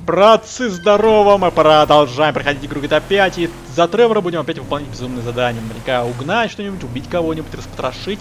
Братцы, здорово! Мы продолжаем проходить игру GTA 5, и за Тревора будем опять выполнять безумные задания. Наверняка угнать что-нибудь, убить кого-нибудь, распотрошить.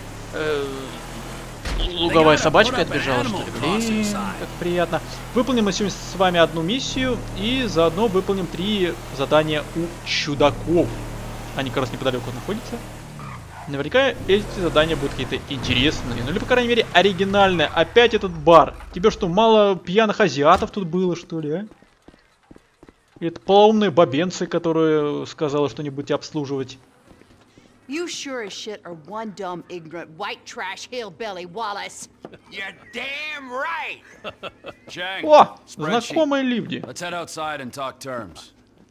Луговая собачка отбежала, что ли? Блин, как приятно. Выполним мы сегодня с вами одну миссию, и заодно выполним 3 задания у чудаков. Они как раз неподалеку находятся. Наверняка эти задания будут какие-то интересные, ну или, по крайней мере, оригинальные. Опять этот бар. Тебе что, мало пьяных азиатов тут было, что ли, а? Это полоумные бабенцы, которые сказали, что не будете обслуживать. You sure as shit are one dumb, ignorant, white trash hillbilly, Wallace. You're damn right. Chang, О, знакомые люди. let's head outside and talk terms.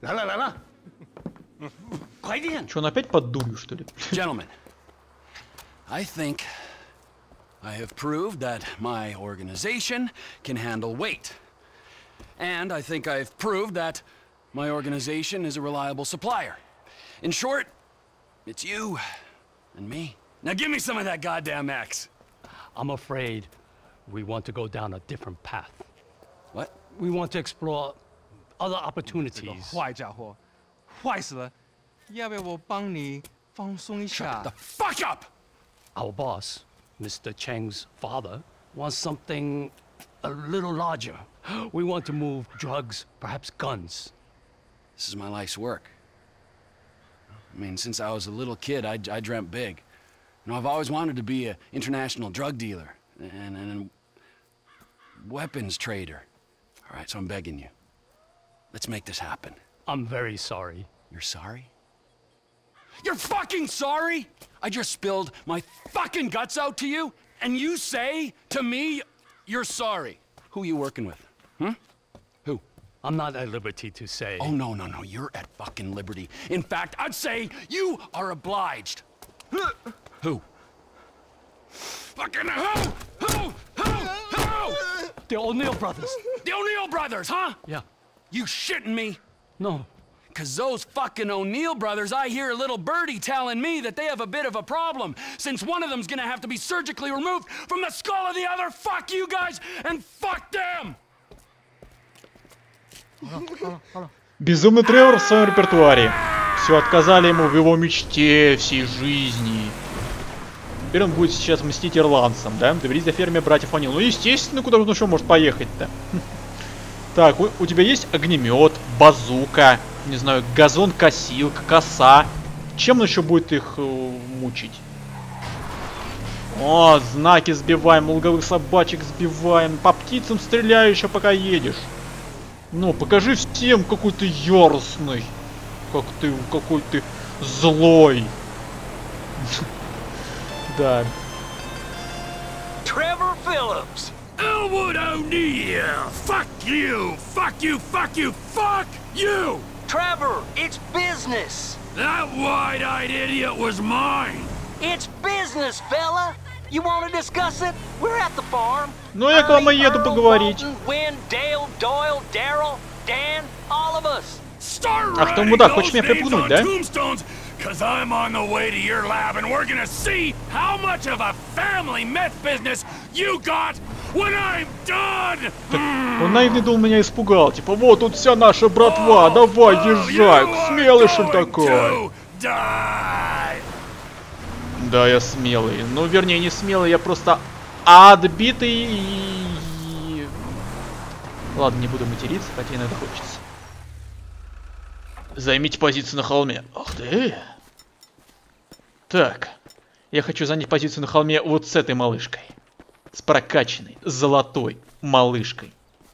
Что, он опять под дурью, что ли? Gentlemen, I think I have proved that my organization can handle weight. And I think I've proved that my organization is a reliable supplier. In short, it's you and me. Now give me some of that goddamn X. I'm afraid we want to go down a different path. What? We want to explore other opportunities. 坏家伙，坏死了！要不要我帮你放松一下 The fuck up! Our boss, Mr. Cheng's father, wants something a little larger. We want to move drugs, perhaps guns. This is my life's work. I mean, since I was a little kid, I dreamt big. You know, I've always wanted to be an international drug dealer and a weapons trader. All right, so I'm begging you. Let's make this happen. I'm very sorry. You're sorry? You're fucking sorry? I just spilled my fucking guts out to you, and you say to me, you're sorry. Who are you working with? Hmm? Who? I'm not at liberty to say. Oh, no, you're at fucking liberty. In fact, I'd say you are obliged. Who? Fucking who? The O'Neill brothers. The O'Neill brothers, huh? Yeah. You shitting me? No. Cause those fucking O'Neill brothers, I hear a little birdie telling me that they have a bit of a problem, since one of them's gonna have to be surgically removed from the skull of the other. Fuck you guys, and fuck them! Безумный Тревор в своем репертуаре. Все отказали ему в его мечте всей жизни. Теперь он будет сейчас мстить ирландцам, да? Доберись до фермы братьев О'Нил. Ну, естественно, куда он еще может поехать-то? Так, у тебя есть огнемет, базука, не знаю, газон-косилка, коса. Чем он еще будет их мучить? О, знаки сбиваем, луговых собачек сбиваем. По птицам стреляю еще пока едешь. Ну, покажи всем, какой ты яростный. Какой ты злой. Да. Trevor Phillips. Elwood O'Neill! Fuck you! Fuck you! Fuck you! Fuck you! Trevor, it's business. That wide-eyed idiot was mine! It's business, fella. You want to discuss it? We're at the farm. Ну, я к вам и еду поговорить. Win, Dale, Doyle, Daryl, Dan, all of us. Ах ты мудак, хочешь меня припугнуть, да? Cause I'm on the way to your lab and we're gonna see how much of a family meth business you got when I'm done! Он наивный думал, меня испугал. Типа, вот тут вся наша братва, давай, езжай. Смелый, что ли, такой? Да, я смелый. Ну, вернее, не смелый, я просто отбитый и... Ладно, не буду материться, хотя иногда хочется. Займите позицию на холме. Ах ты. Так. Я хочу занять позицию на холме вот с этой малышкой. С прокачанной, золотой малышкой.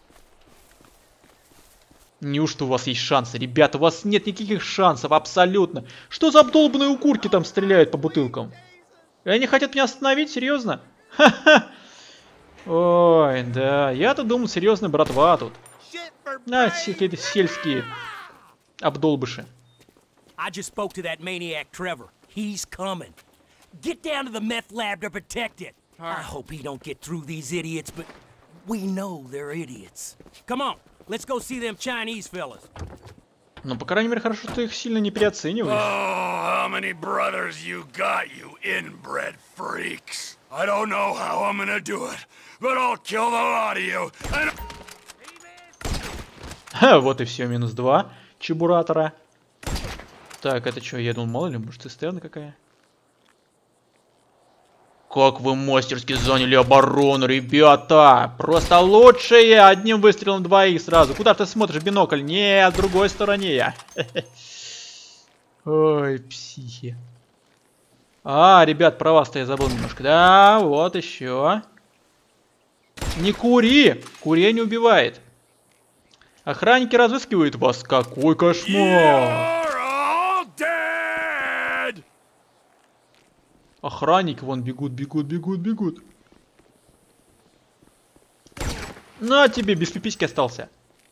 Неужто у вас есть шансы? Ребята, у вас нет никаких шансов, абсолютно. Что за обдолбанные укурки там стреляют по бутылкам? И они хотят меня остановить? Серьезно? Ха-ха. Ой, да. Я-то думал, серьезно, братва тут. Какие-то сельские обдолбыши. I just spoke to that maniac Trevor. He's coming. Get down to the meth lab to protect it. I hope he don't get through these idiots, but we know they're idiots. Come on, let's go see them Chinese fellas. Ну, по крайней мере, хорошо, что ты их сильно не переоцениваешь. Oh, how many brothers you got, you inbred freaks? I don't know how I'm gonna do it, but I'll kill the lot of you. And... Вот и все, минус 2 чебуратора. Так, это что, я думал, мало ли, может, цистерна какая? Как вы мастерски заняли оборону, ребята! Просто лучшие! Одним выстрелом двоих сразу. Куда ты смотришь, бинокль? Не, с другой стороне я. Ой, психи. А, ребят, про вас-то я забыл немножко. Да, вот еще. Не кури! Курение убивает. Охранники разыскивают вас. Какой кошмар! Охранники вон бегут, бегут, бегут, бегут. На тебе, без пиписьки остался.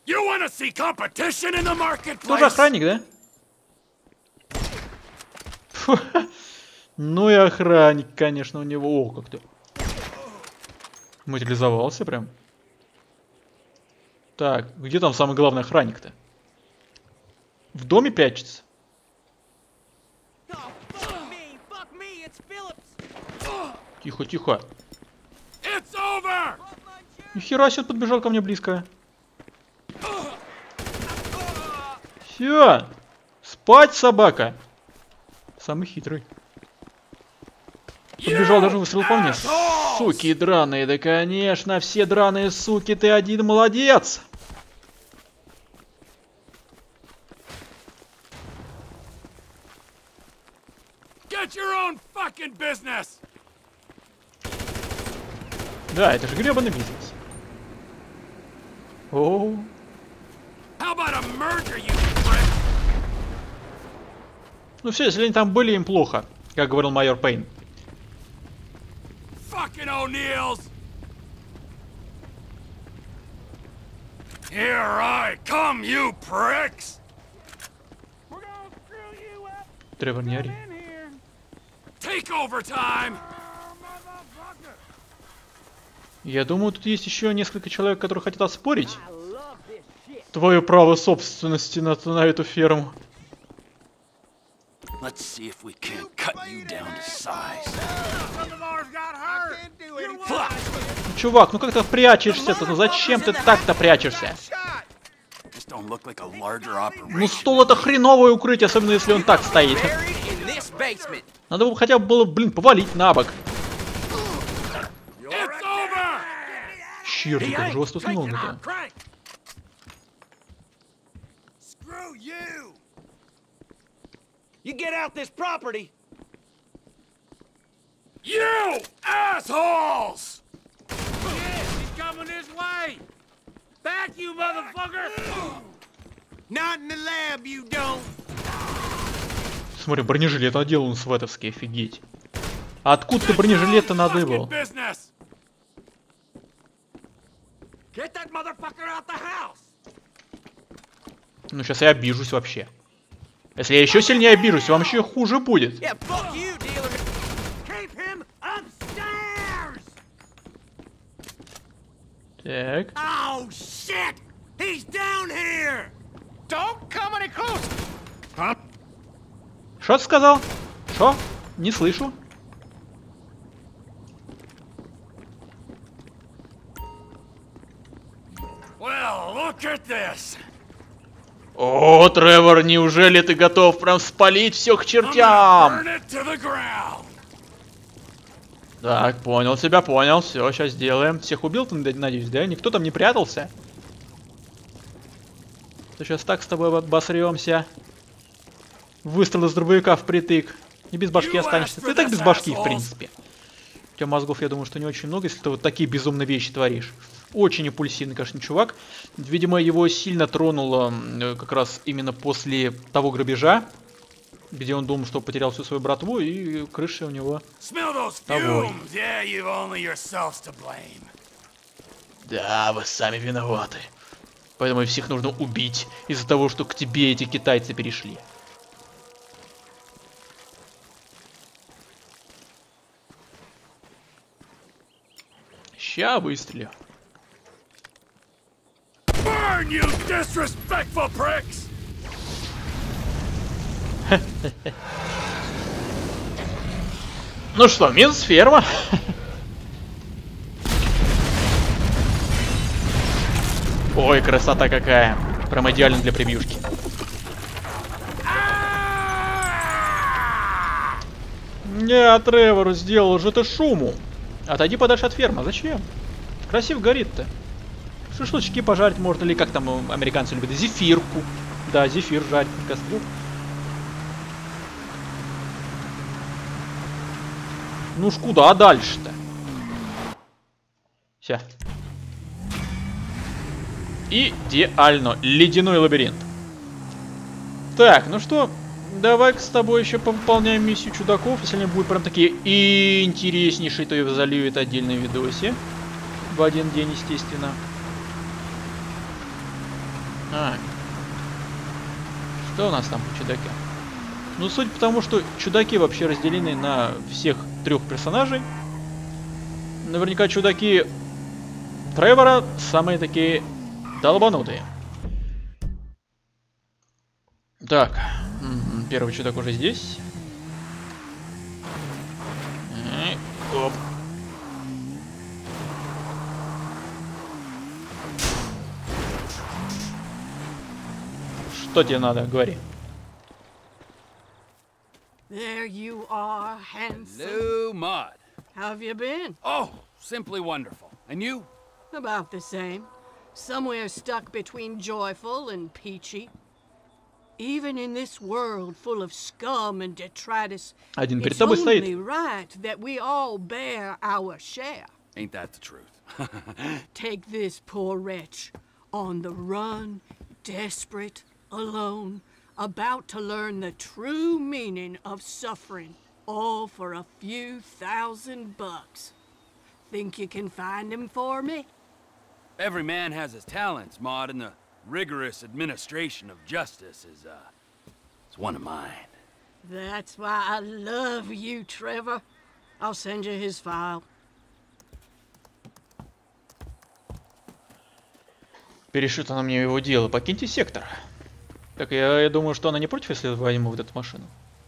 Тоже охранник, да? Фу. Ну и охранник, конечно, у него. О, как-то материализовался прям. Так, где там самый главный охранник-то? В доме прячется? Тихо, тихо. Нихера себе, подбежал ко мне близко. Все. Спать, собака. Самый хитрый. Подбежал, даже выстрелил по мне. Суки драные, да конечно, все драные суки, ты один молодец. Да, это же гребаный бизнес. О. Ну все, если они там были, им плохо, как говорил майор Пейн. Тревор, не ори. Я думаю, тут есть еще несколько человек, которые хотят оспорить твое право собственности на эту ферму. Чувак, ну как ты прячешься-то? Ну зачем ты так-то прячешься? Ну стол это хреновое укрытие, особенно если он так стоит. Надо бы хотя бы было, блин, повалить на бок. Черт, как жестко снова-то. You get out this property. You assholes! Yes, he's coming this way. Back, you motherfucker! Not in the lab, you don't. Смотри, бронежилет одел он световский, офигеть. А откуда ты бронежилет-то надыбал? Get that motherfucker out the house. Ну сейчас я обижусь вообще. Если я еще сильнее обижусь, вам еще хуже будет. Yeah, fuck you, dealer. Keep him upstairs. Так. Oh shit! He's down here. Don't come any closer. Huh? Что ты сказал? Что? Не слышу. Well, look at this. О, Тревор, неужели ты готов прям спалить все к чертям? Так, понял тебя, понял. Все, сейчас сделаем. Всех убил ты, надеюсь, да? Никто там не прятался? То сейчас так с тобой обосремся. Выстрел из дробовика впритык. И без башки останешься. Ты так без башки, в принципе. У тебя мозгов, я думаю, что не очень много, если ты вот такие безумные вещи творишь. Очень импульсивный, конечно, чувак. Видимо, его сильно тронуло как раз именно после того грабежа, где он думал, что потерял всю свою братву, и крыша у него того. Да, вы сами виноваты. Поэтому всех нужно убить из-за того, что к тебе эти китайцы перешли. Ща выстрелю. Burn, you disrespectful pricks! Ну что, минус ферма. Ой, красота какая. Прям идеально для превьюшки. Не, Тревору сделал же ты шуму. Отойди подальше от фермы. Зачем? Красиво горит-то. Шашлычки пожарить можно, или как там американцы любят, зефирку. Да, зефир жарить на костру. Ну ж куда дальше-то? Все. Идеально. Ледяной лабиринт. Так, ну что, давай-ка с тобой еще повыполняем миссию чудаков. Если они будут прям такие интереснейшие, то я залью это отдельные видосе. В один день, естественно. Что у нас там по чудакам? Ну, суть потому, что чудаки вообще разделены на всех 3 персонажей. Наверняка чудаки Тревора самые такие долбанутые. Так, первый чудак уже здесь. Оп. Что тебе надо? Говори. There you are, handsome. Hello, Maud. How have you been? Oh, simply wonderful. And you? About the same. Somewhere stuck between joyful and peachy. Even in this world full of scum and detritus, Один перед it's тобой стоит. only right that we all bear our share. Ain't that the truth? Take this poor wretch, on the run, desperate, alone, about to learn the true meaning of suffering, all for a few $1,000 bucks. Think you can find him for me? Every man has his talents, Maud, and the rigorous administration of justice is one of mine. That's why I love you, Trevor. I'll send you his file. Перешит она мне его дело. Покиньте сектор. Так, я думаю, что она не против, если возьму вот эту машину.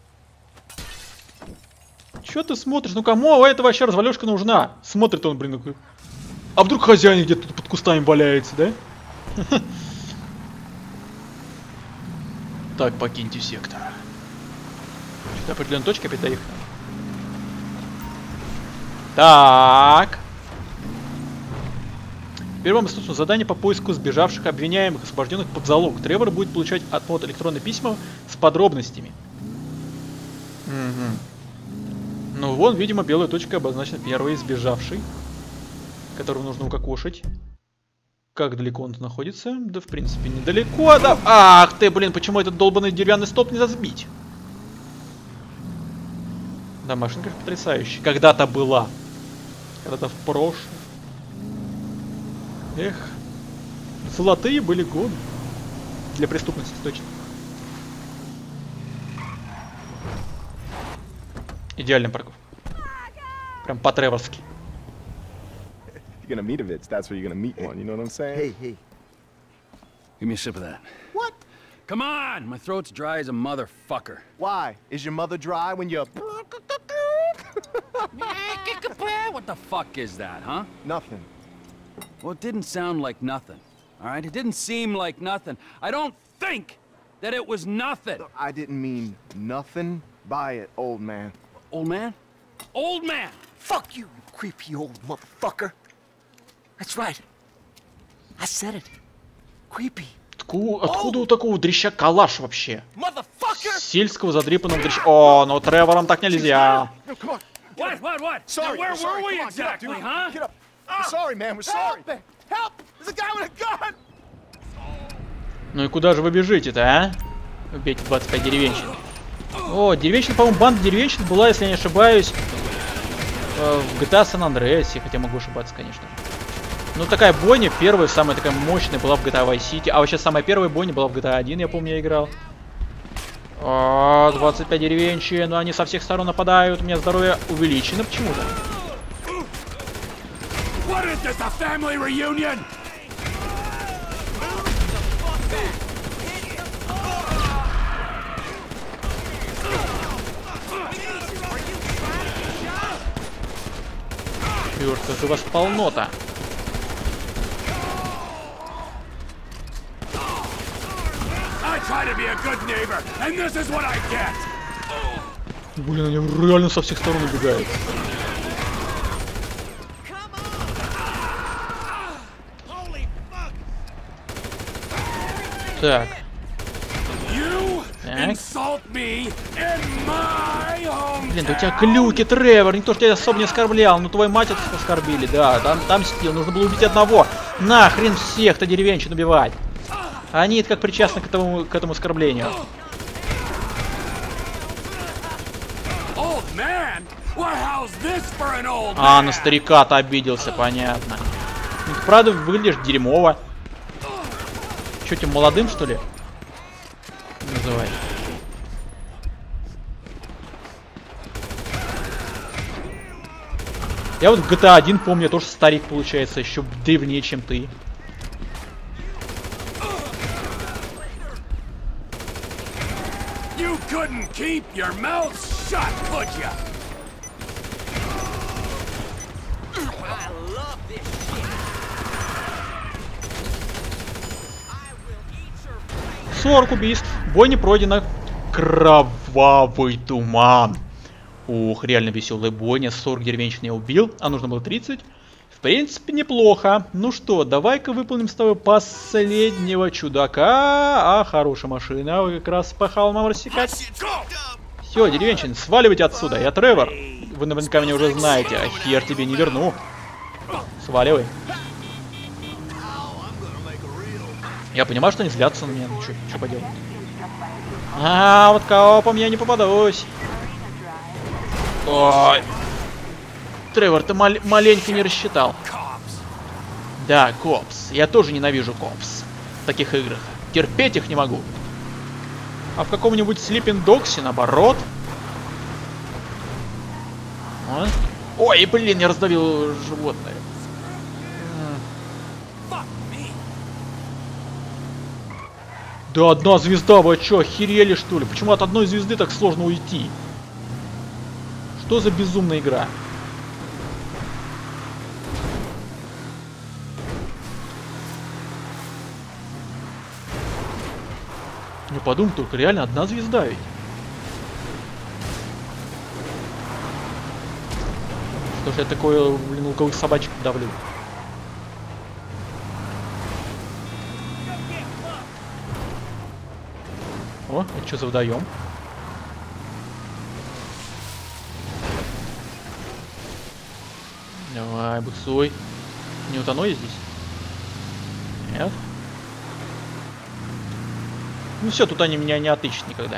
Чё ты смотришь? Ну кому эта вообще развалюшка нужна? Смотрит он, блин, такой. А вдруг хозяин где-то тут под кустами валяется, да? Так, покиньте сектор. До определенной точки опять доехали. Так. Первым инструкцию задание по поиску сбежавших обвиняемых, освобожденных под залог. Тревор будет получать от МОД электронные письма с подробностями. Угу. Ну вон, видимо, белая точка обозначена первый сбежавший, которого нужно укокошить. Как далеко он находится? Да, в принципе, недалеко. Да. Ах ты, блин, почему этот долбанный деревянный столб нельзя сбить? Да, машинка потрясающая. Когда-то была. Когда-то в прошлом. Эх. Золотые были годы. Для преступности, точно. Идеальная парковка. Прям по-треворски. You're gonna meet a Vitz, that's where you're gonna meet one, you know what I'm saying? Hey. Give me a sip of that. What? Come on! My throat's dry as a motherfucker. Why? Is your mother dry when you're... What the fuck is that, huh? Nothing. Well, it didn't sound like nothing, all right? It didn't seem like nothing. I don't think that it was nothing. Look, I didn't mean nothing by it, old man. Old man? Old man! Fuck you, you creepy old motherfucker. That's right. I said it. Creepy. Откуда у такого дрища калаш вообще? Motherfucker! Сельского задрипанного дрища. О, ну Тревором так нельзя. What? Sorry, Where sorry. were we Come on, exactly, get up, dude. huh? Get up. We're sorry, man. We're sorry. Help! There's a guy with a gun! Ну и куда же вы бежите-то, а? Убейте 25 деревенщин. О, деревенщина, по-моему, банда деревенщин была, если я не ошибаюсь, в GTA San Andreas, хотя могу ошибаться, конечно. Ну, такая бойня, первая, самая такая мощная, была в GTA Vice City. А вообще, самая первая бойня была в GTA 1, я помню, я играл. О, 25 деревенщин, но они со всех сторон нападают, у меня здоровье увеличено почему-то. What is this, a family reunion? Чёрт, как у вас полнота. Блин, они реально со всех сторон убегают. Так. Блин, да у тебя глюки, Тревор. Никто ж тебя особо не оскорблял. Ну твою мать оскорбили, да. Там мстил. Нужно было убить одного. Нахрен всех-то деревенщин убивать. Они как причастны к этому оскорблению. А, на старика-то обиделся, понятно. Ну, ты правда выглядишь дерьмово. Че, тебе молодым, что ли? Называй. Я вот в GTA 1 помню, тоже старик получается, еще древнее, чем ты. You couldn't keep your mouth shut, could ya? I love this shit. I will eat your face. 40 убийств. Бой не пройдено. Кровавый туман. Ух, реально веселая бойня. 40 деревенщин я убил, а нужно было 30. В принципе, неплохо. Ну что, давай-ка выполним с тобой последнего чудака. А, хорошая машина. Вы как раз по холмам рассекать. Все, деревенщин, сваливайте отсюда. Я Тревор. Вы наверняка меня уже знаете. А хер тебе не верну. Сваливай. Я понимаю, что они злятся на меня. Ну что поделать. А, вот коопом я не попадусь. Ой. Тревор, ты маленько не рассчитал. Да, копс. Я тоже ненавижу копс. В таких играх. Терпеть их не могу. А в каком-нибудь Sleeping Dogs'е наоборот. А? Ой, блин, я раздавил животное. Да одна звезда, вы чё, охерели что ли? Почему от одной звезды так сложно уйти? Что за безумная игра? Не подумай только, реально одна звезда ведь. Что ж я такое, блин, луковых собачек давлю? О, это что за водоем? Давай, буксуй. Не утону я здесь? Нет? Ну все, тут они меня не отыщут никогда.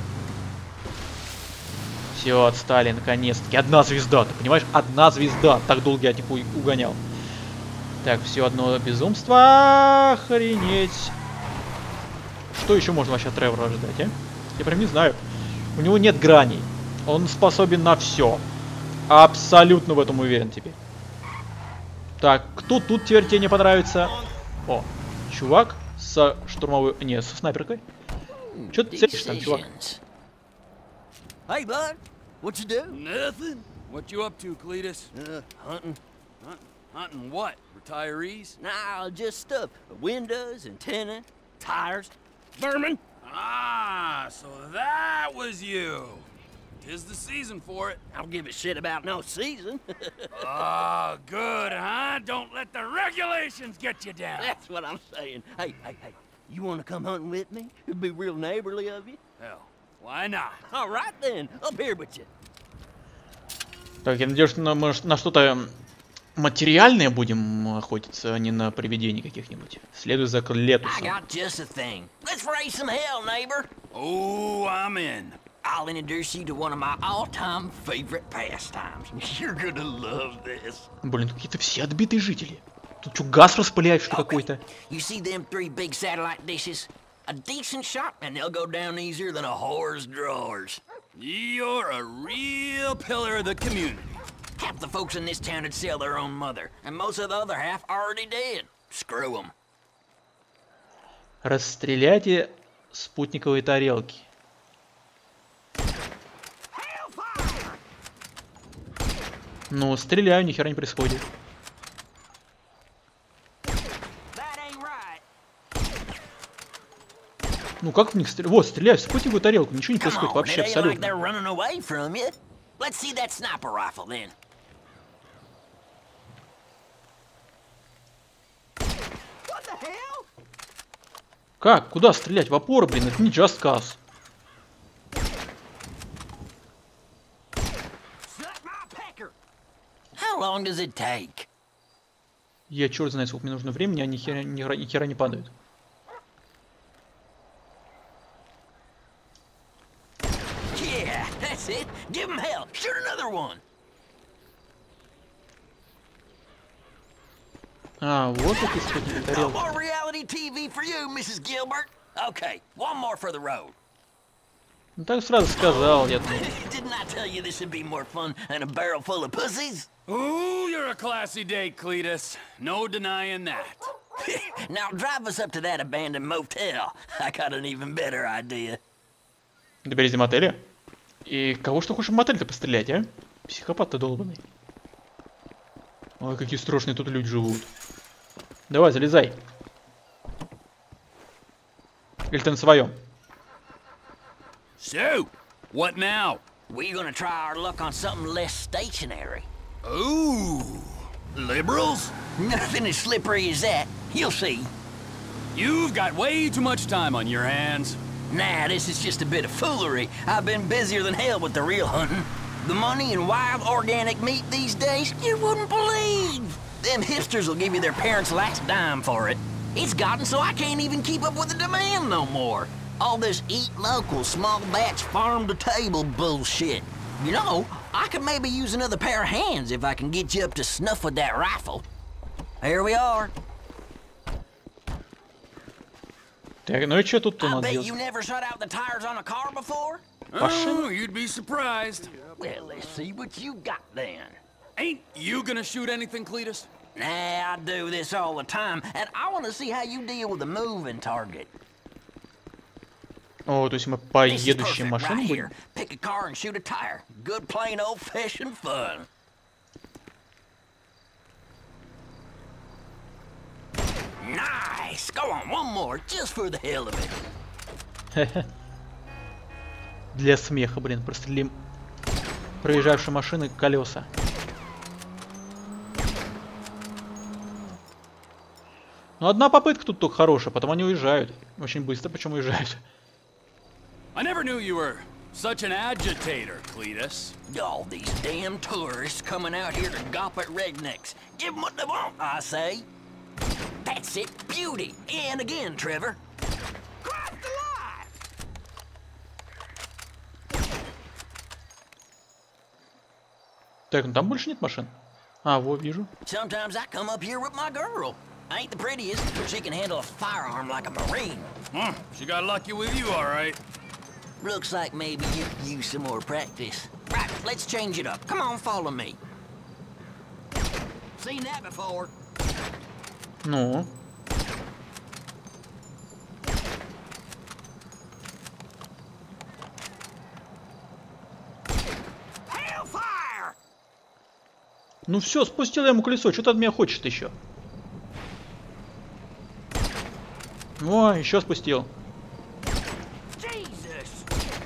Все, отстали, наконец-таки. Одна звезда, ты понимаешь? Одна звезда. Так долго я типа угонял. Так, все одно безумство. Охренеть. Что еще можно вообще от Тревора ожидать, а? Я прям не знаю. У него нет граней. Он способен на все. Абсолютно в этом уверен теперь. Так, кто тут теперь тебе не понравится? О, чувак со штурмовой... Не, со снайперкой. Чё ты целишь там, чувак? Hey, bud, what you do? Nothing. What you up to, Cletus? Hunting. Hunting what? Retirees? Nah, just stuff. Windows, antenna, tires, vermin. Ah, so that was you. 'Tis the season for it. I don't give a shit about no season. Oh, good, huh? Don't let the regulations get you down. That's what I'm saying. Hey, you want to come hunting with me? It'd be real neighborly of you. Hell, why not? All right then, up here with you. Так, я надеюсь, что мы на что-то материальное будем охотиться, а не на привидений каких-нибудь. Следуй за Клетусом. I got just a thing. Let's raise some hell, neighbor. Oh, I'm in. I'll introduce you to one of my all-time favorite pastimes. You're gonna love this. Блин, какие-то все отбитые жители. Тут что, газ распыляют, что какой-то? You see them 3 big satellite dishes? A decent shot, and they'll go down easier than a whore's drawers. You're a real pillar of the community. Half the folks in this town would sell their own mother, and most of the other half already dead. Screw them. Расстреляйте спутниковые тарелки. Ну, стреляю, ни хера не происходит. Ну как в них стрелять? Вот, стреляй в спутниковую тарелку, ничего не происходит вообще абсолютно. Как? Куда стрелять? В опору, блин, это не Just Cause. Я черт знает, сколько мне нужно времени, а ни хера не падают. А, вот эти спутники тарелки. Ну так сразу сказал, я думаю. Ooh, you're a classy date, Cletus. No denying that. Now drive us up to that abandoned motel. I got an even better idea. Доберись до мотеля. И кого что хочешь в мотель-то пострелять, а? Психопат-то долбанный. Ой, какие страшные тут люди живут. Давай, залезай. Или ты на своем? So, what now? We're gonna try our luck on something less stationary. Ooh, liberals? Nothing as slippery as that. You'll see. You've got way too much time on your hands. Nah, this is just a bit of foolery. I've been busier than hell with the real hunting. The money in wild organic meat these days, you wouldn't believe. Them hipsters will give you their parents' last dime for it. It's gotten so I can't even keep up with the demand no more. All this eat local, small batch, farm-to-table bullshit. You know, I could maybe use another pair of hands if I can get you up to snuff with that rifle. Here we are. Так, ну и что тут-то I надо bet делать? you never shut out the tires on a car before? Oh, you'd be surprised. Well, let's see what you got then. Ain't you gonna shoot anything, Cletus? Nah, I do this all the time, and I want to see how you deal with a moving target. О, то есть мы по This is едущей perfect машине right будем? here. Pick a car and shoot a tire. Good plain old-fashioned fun. Nice! Go on, one more, just for the hell of it. Для смеха, блин, прострелим проезжавшие машины колеса. Ну, одна попытка тут только хорошая, потом они уезжают. Очень быстро, причем уезжают. I never knew you were such an agitator, Cletus. All these damn tourists coming out here to gawp at rednecks. Give them what they want, I say. That's it, beauty. And again, Trevor. Cross the line! Так, ну там больше нет машин. А, вот, вижу. Sometimes I come up here with my girl. I ain't the prettiest, but she can handle a firearm like a Marine. She got lucky with you, all right. Looks like maybe you could use some more practice. Right, let's change it up. Come on, follow me. Seen that before. Ну. Hellfire! Ну все, спустил я ему колесо. Что ты от меня хочешь еще? О, еще спустил. Jesus!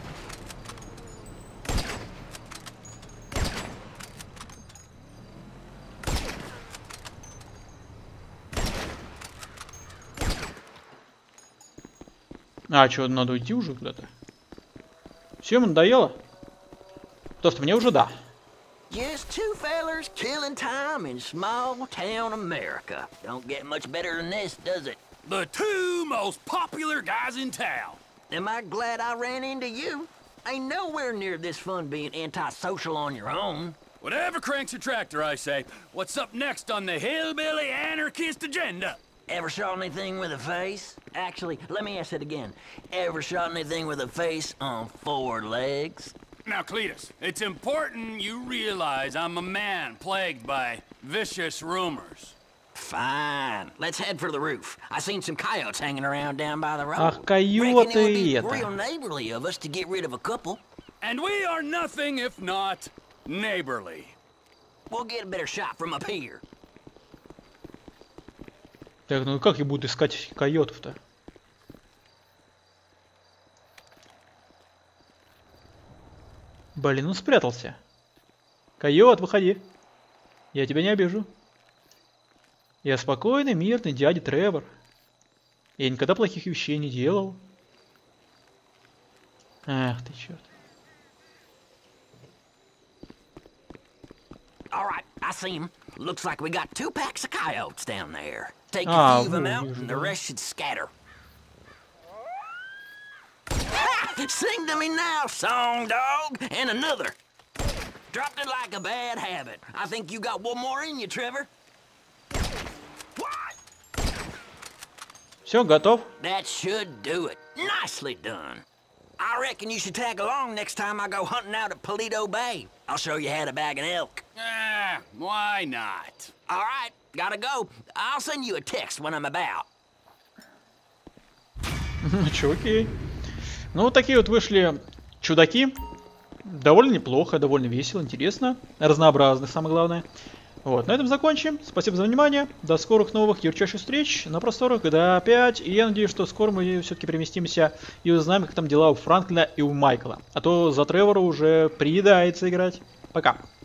А, что, надо уйти уже куда-то? Все, ему надоело? Просто мне уже да. Just two fellers killing time in small town America. Don't get much better than this, does it? The two most popular guys in town. Am I glad I ran into you? Ain't nowhere near this fun being antisocial on your own. Whatever cranks your tractor, I say. What's up next on the hillbilly anarchist agenda? Ever shot anything with a face? Actually, let me ask it again. Ever shot anything with a face on 4 legs? Now, Cletus, it's important you realize I'm a man plagued by vicious rumors. Fine. Let's head for the roof. I seen some coyotes hanging around down by the road. Ах, койоты Reckon it would be это. real neighborly of us to get rid of a couple. And we are nothing if not neighborly. We'll get a better shot from up here. Так, ну как я буду искать койотов-то? Блин, он спрятался. Койот, выходи. Я тебя не обижу. Я спокойный, мирный дядя Тревор. Я никогда плохих вещей не делал. Ах ты черт. All right, I see him. Looks like we got 2 packs of coyotes down there. Take a few of them out, and the rest should scatter. Sing to me now, song dog, and another. Dropped it like a bad habit. I think you got one more in you, Trevor. What? Все, готов. That should do it. Nicely done. I reckon you should tag along next time I go hunting out at Paleto Bay. I'll show you how to bag an elk. Why not? All right, gotta go. I'll send you a text when I'm about. Чё, окей. Ну, вот такие вот вышли чудаки. Довольно неплохо, довольно весело, интересно. Разнообразно, самое главное. Вот, на этом закончим. Спасибо за внимание. До скорых новых ярчайших встреч на просторах GTA 5. И я надеюсь, что скоро мы все-таки переместимся и узнаем, как там дела у Франклина и у Майкла. А то за Тревора уже приедается играть. Пока.